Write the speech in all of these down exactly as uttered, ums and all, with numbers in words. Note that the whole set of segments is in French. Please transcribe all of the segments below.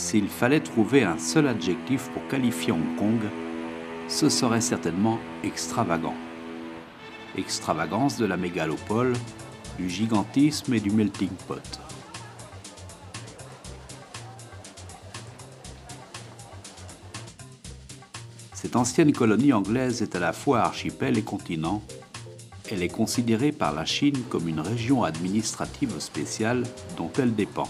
S'il fallait trouver un seul adjectif pour qualifier Hong Kong, ce serait certainement extravagant. Extravagance de la mégalopole, du gigantisme et du melting pot. Cette ancienne colonie anglaise est à la fois archipel et continent. Elle est considérée par la Chine comme une région administrative spéciale dont elle dépend.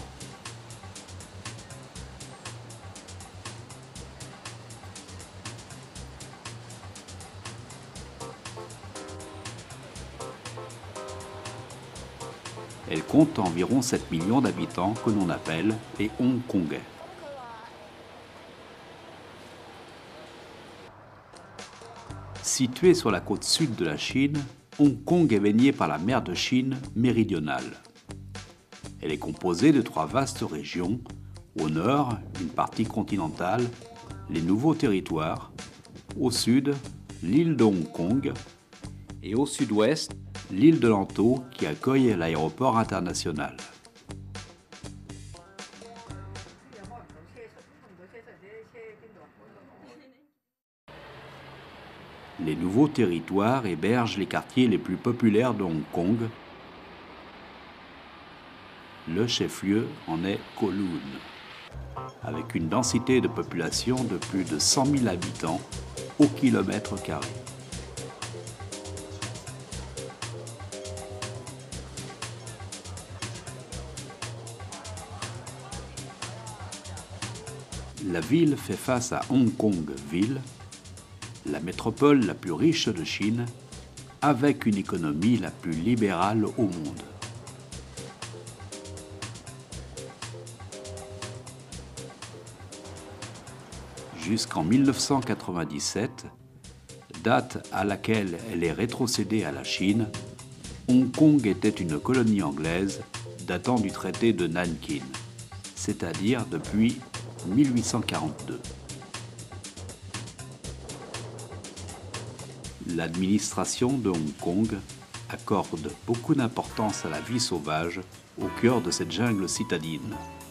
Elle compte environ sept millions d'habitants que l'on appelle les Hongkongais. Située sur la côte sud de la Chine, Hong Kong est baignée par la mer de Chine méridionale. Elle est composée de trois vastes régions. Au nord, une partie continentale, les nouveaux territoires. Au sud, l'île de Hong Kong. Et au sud-ouest, l'île de Lantou qui accueille l'aéroport international. Les nouveaux territoires hébergent les quartiers les plus populaires de Hong Kong. Le chef-lieu en est Kowloon, avec une densité de population de plus de cent mille habitants au kilomètre carré. La ville fait face à Hong Kong-Ville, la métropole la plus riche de Chine, avec une économie la plus libérale au monde. Jusqu'en mille neuf cent quatre-vingt-dix-sept, date à laquelle elle est rétrocédée à la Chine, Hong Kong était une colonie anglaise datant du traité de Nankin, c'est-à-dire depuis mille huit cent quarante-deux. L'administration de Hong Kong accorde beaucoup d'importance à la vie sauvage au cœur de cette jungle citadine.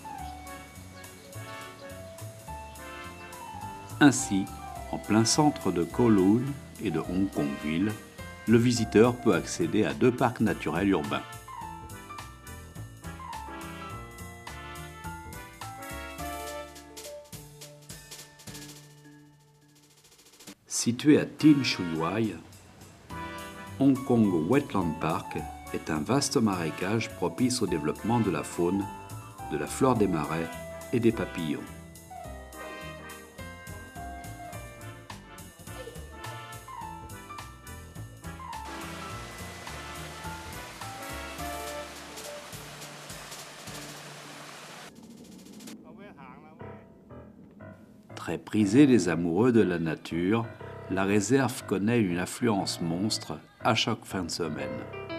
Ainsi, en plein centre de Kowloon et de Hong Kong-Ville, le visiteur peut accéder à deux parcs naturels urbains. Situé à Tin Shui Wai, Hong Kong Wetland Park est un vaste marécage propice au développement de la faune, de la flore des marais et des papillons. Très prisée des amoureux de la nature, la réserve connaît une affluence monstre à chaque fin de semaine.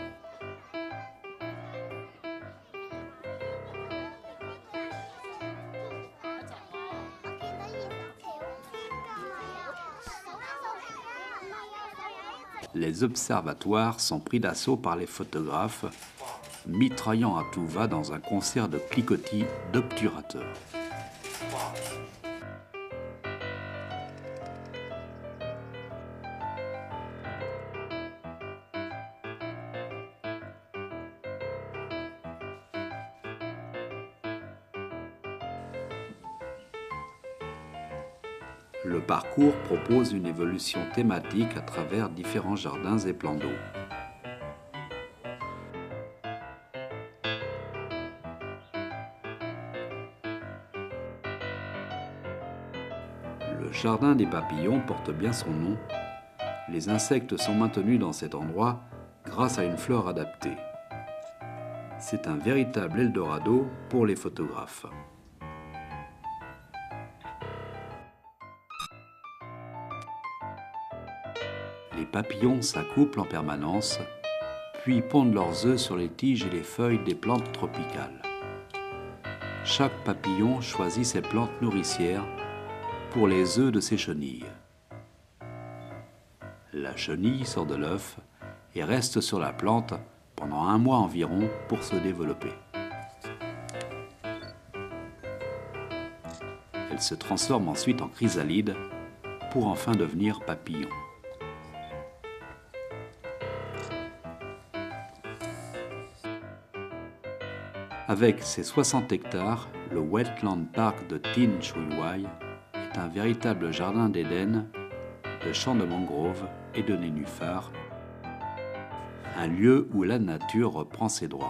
Les observatoires sont pris d'assaut par les photographes, mitraillant à tout va dans un concert de cliquetis d'obturateurs. Le parcours propose une évolution thématique à travers différents jardins et plans d'eau. Le jardin des papillons porte bien son nom. Les insectes sont maintenus dans cet endroit grâce à une flore adaptée. C'est un véritable Eldorado pour les photographes. Les papillons s'accouplent en permanence, puis pondent leurs œufs sur les tiges et les feuilles des plantes tropicales. Chaque papillon choisit ses plantes nourricières pour les œufs de ses chenilles. La chenille sort de l'œuf et reste sur la plante pendant un mois environ pour se développer. Elle se transforme ensuite en chrysalide pour enfin devenir papillon. Avec ses soixante hectares, le Wetland Park de Tin Shui Wai est un véritable jardin d'Éden, de champs de mangroves et de nénuphars, un lieu où la nature reprend ses droits.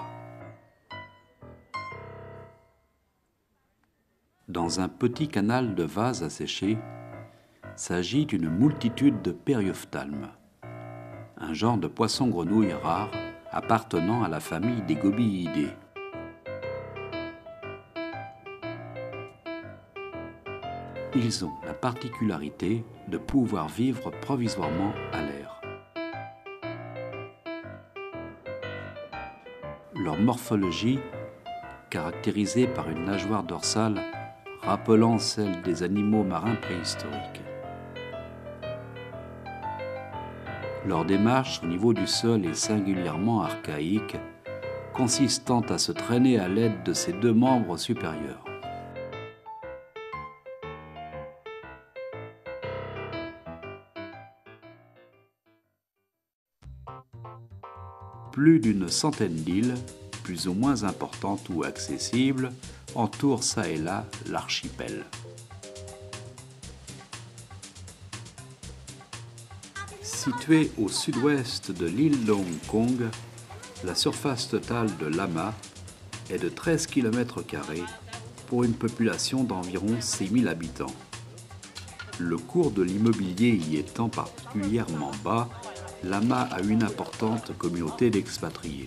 Dans un petit canal de vases asséchés, s'agit une multitude de périophthalmes, un genre de poisson-grenouille rare appartenant à la famille des Gobiidae. Ils ont la particularité de pouvoir vivre provisoirement à l'air. Leur morphologie, caractérisée par une nageoire dorsale rappelant celle des animaux marins préhistoriques. Leur démarche au niveau du sol est singulièrement archaïque, consistant à se traîner à l'aide de ses deux membres supérieurs. Plus d'une centaine d'îles, plus ou moins importantes ou accessibles, entourent çà et là l'archipel. Située au sud-ouest de l'île de Hong Kong, la surface totale de Lama est de treize kilomètres carrés pour une population d'environ six mille habitants. Le cours de l'immobilier y étant particulièrement bas, Lama a une importante communauté d'expatriés.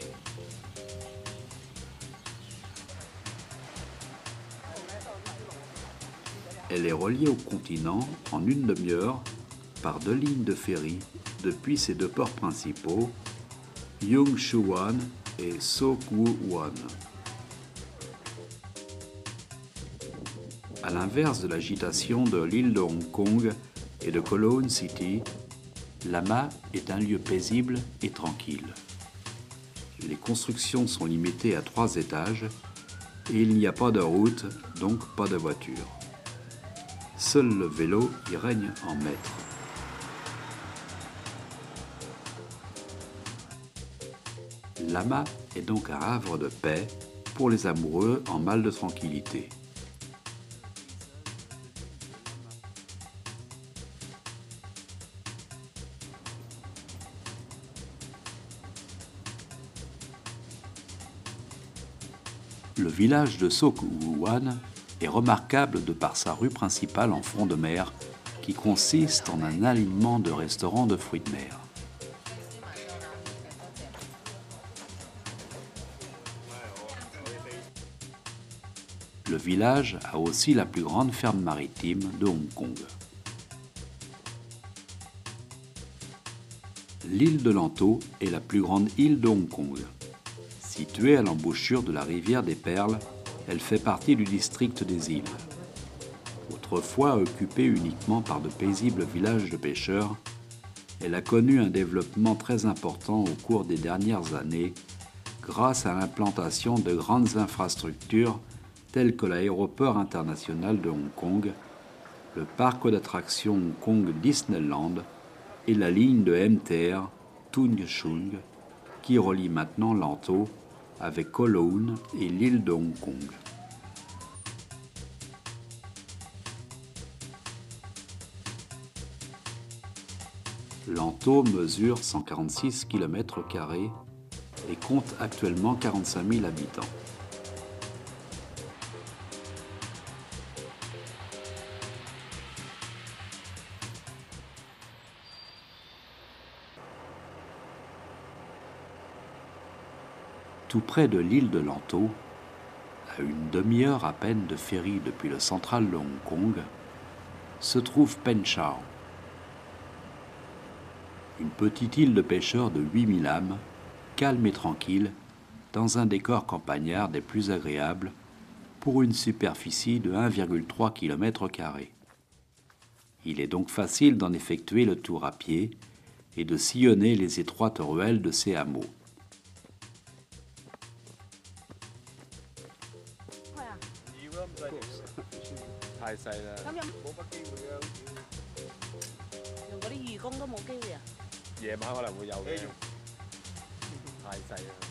Elle est reliée au continent en une demi-heure par deux lignes de ferry depuis ses deux ports principaux, Yung Shu Wan et So Kwu Wan. À l'inverse de l'agitation de l'île de Hong Kong et de Kowloon City, Lama est un lieu paisible et tranquille. Les constructions sont limitées à trois étages et il n'y a pas de route, donc pas de voiture. Seul le vélo y règne en maître. Lama est donc un havre de paix pour les amoureux en mal de tranquillité. Le village de So Kwu Wan est remarquable de par sa rue principale en front de mer qui consiste en un alignement de restaurants de fruits de mer. Le village a aussi la plus grande ferme maritime de Hong Kong. L'île de Lanto est la plus grande île de Hong Kong. Située à l'embouchure de la rivière des Perles, elle fait partie du district des îles. Autrefois occupée uniquement par de paisibles villages de pêcheurs, elle a connu un développement très important au cours des dernières années grâce à l'implantation de grandes infrastructures telles que l'aéroport international de Hong Kong, le parc d'attractions Hong Kong Disneyland et la ligne de M T R Tung Chung qui relie maintenant Lanto avec Kowloon et l'île de Hong Kong. Lanto mesure cent quarante-six kilomètres carrés et compte actuellement quarante-cinq mille habitants. Tout près de l'île de Lanto, à une demi-heure à peine de ferry depuis le central de Hong Kong, se trouve Pen Chau, une petite île de pêcheurs de huit mille âmes, calme et tranquille, dans un décor campagnard des plus agréables, pour une superficie de un virgule trois kilomètres carrés. Il est donc facile d'en effectuer le tour à pied et de sillonner les étroites ruelles de ces hameaux. 細啦。 咁有冇乜機會啊， 用嗰啲義工都冇機會啊？ 夜晚可能會有嘅， 誒太細啦。